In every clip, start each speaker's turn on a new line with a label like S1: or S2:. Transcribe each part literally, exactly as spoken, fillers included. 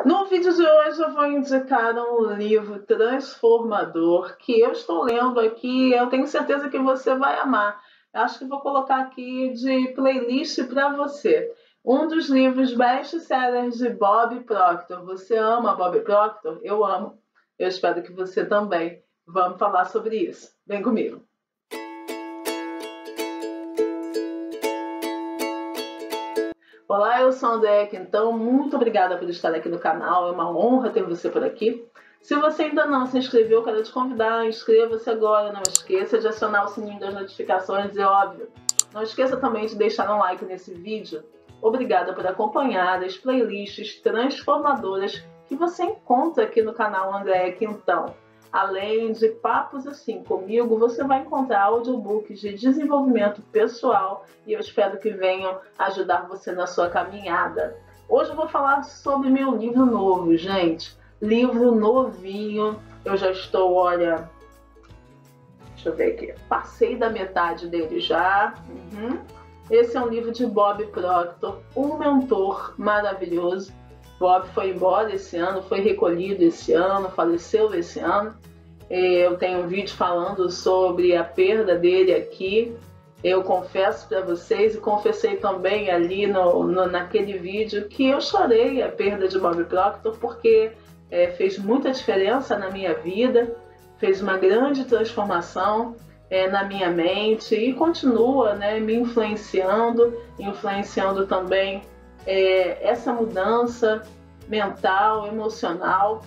S1: No vídeo de hoje eu vou indicar um livro transformador que eu estou lendo aqui. Eu tenho certeza que você vai amar. Acho que vou colocar aqui de playlist para você. Um dos livros best-sellers de Bob Proctor. Você ama Bob Proctor? Eu amo. Eu espero que você também. Vamos falar sobre isso. Vem comigo. Olá, eu sou a Andréia, então muito obrigada por estar aqui no canal, é uma honra ter você por aqui. Se você ainda não se inscreveu, eu quero te convidar, inscreva-se agora, não esqueça de acionar o sininho das notificações e, óbvio, não esqueça também de deixar um like nesse vídeo. Obrigada por acompanhar as playlists transformadoras que você encontra aqui no canal Andréia Quintão. Além de papos assim comigo, você vai encontrar audiobooks de desenvolvimento pessoal e eu espero que venham ajudar você na sua caminhada. Hoje eu vou falar sobre meu livro novo, gente. Livro novinho. Eu já estou, olha... Deixa eu ver aqui. Passei da metade dele já. Uhum. Esse é um livro de Bob Proctor, um mentor maravilhoso. Bob foi embora esse ano, foi recolhido esse ano, faleceu esse ano. Eu tenho um vídeo falando sobre a perda dele aqui. Eu confesso para vocês e confessei também ali no, no, naquele vídeo que eu chorei a perda de Bob Proctor porque é, fez muita diferença na minha vida, fez uma grande transformação é, na minha mente e continua, né, me influenciando, influenciando também É, essa mudança mental, emocional.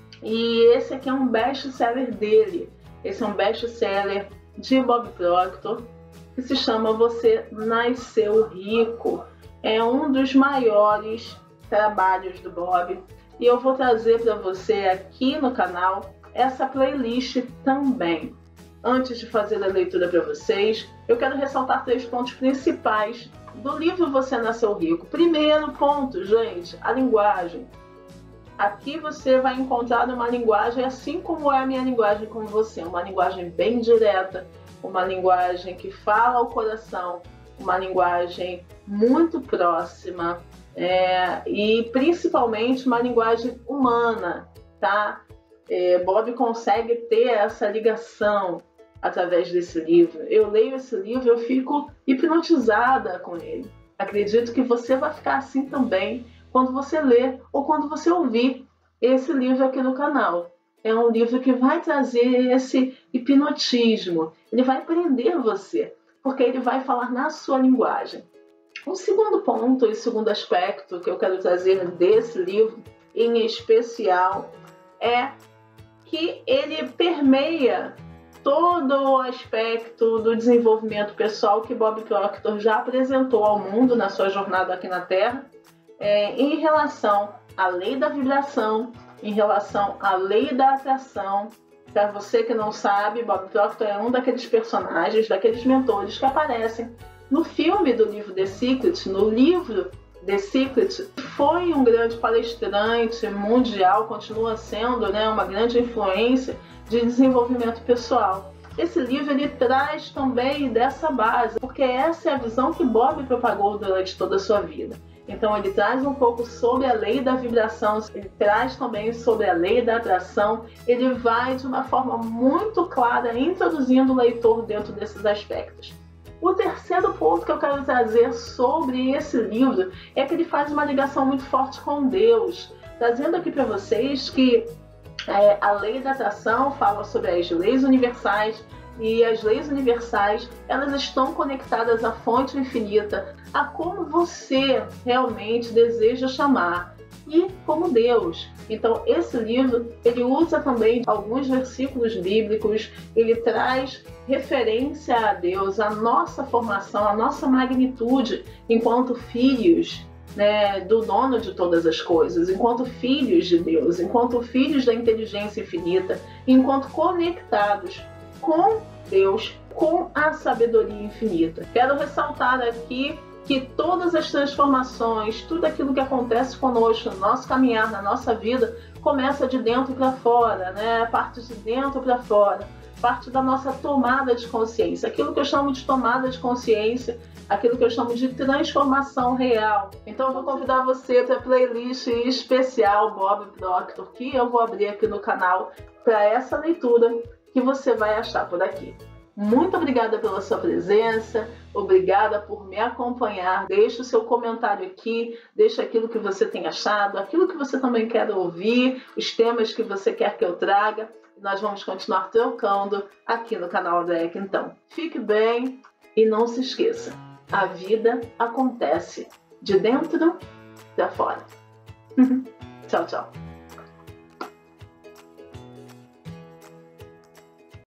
S1: E esse aqui é um best-seller dele. Esse é um best-seller de Bob Proctor que se chama Você Nasceu Rico. É um dos maiores trabalhos do Bob e eu vou trazer para você aqui no canal essa playlist também. Antes de fazer a leitura para vocês, eu quero ressaltar três pontos principais do livro Você Nasceu Rico. Primeiro ponto, gente, a linguagem. Aqui você vai encontrar uma linguagem assim como é a minha linguagem com você, uma linguagem bem direta, uma linguagem que fala ao coração, uma linguagem muito próxima é, e principalmente uma linguagem humana, tá? É, Bob consegue ter essa ligação através desse livro. Eu leio esse livro e eu fico hipnotizada com ele. Acredito que você vai ficar assim também quando você ler ou quando você ouvir esse livro aqui no canal. É um livro que vai trazer esse hipnotismo. Ele vai prender você, porque ele vai falar na sua linguagem. O segundo ponto e segundo aspecto que eu quero trazer desse livro, em especial, é que ele permeia todo o aspecto do desenvolvimento pessoal que Bob Proctor já apresentou ao mundo na sua jornada aqui na Terra, é, em relação à lei da vibração, em relação à lei da atração. Para você que não sabe, Bob Proctor é um daqueles personagens, daqueles mentores que aparecem no filme do livro The Secret, no livro The Secret. Foi um grande palestrante mundial, continua sendo, né, uma grande influência de desenvolvimento pessoal. Esse livro ele traz também dessa base, porque essa é a visão que Bob propagou durante toda a sua vida. Então ele traz um pouco sobre a lei da vibração, ele traz também sobre a lei da atração, ele vai de uma forma muito clara introduzindo o leitor dentro desses aspectos. O terceiro ponto que eu quero trazer sobre esse livro é que ele faz uma ligação muito forte com Deus, trazendo aqui para vocês que É, a lei da atração fala sobre as leis universais e as leis universais elas estão conectadas à fonte infinita, a como você realmente deseja chamar e como Deus. Então esse livro ele usa também alguns versículos bíblicos, ele traz referência a Deus, a nossa formação, a nossa magnitude enquanto filhos, né, do dono de todas as coisas, enquanto filhos de Deus, enquanto filhos da inteligência infinita, enquanto conectados com Deus, com a sabedoria infinita. Quero ressaltar aqui que todas as transformações, tudo aquilo que acontece conosco, no nosso caminhar, na nossa vida, começa de dentro para fora, né? Parte de dentro para fora, parte da nossa tomada de consciência. Aquilo que eu chamo de tomada de consciência aquilo que eu chamo de transformação real. Então eu vou convidar você para a playlist especial Bob Proctor, que eu vou abrir aqui no canal para essa leitura que você vai achar por aqui. Muito obrigada pela sua presença, obrigada por me acompanhar. Deixe o seu comentário aqui, deixe aquilo que você tem achado, aquilo que você também quer ouvir, os temas que você quer que eu traga. Nós vamos continuar trocando aqui no canal da E C A. Então, fique bem e não se esqueça, a vida acontece de dentro para fora. Tchau, tchau.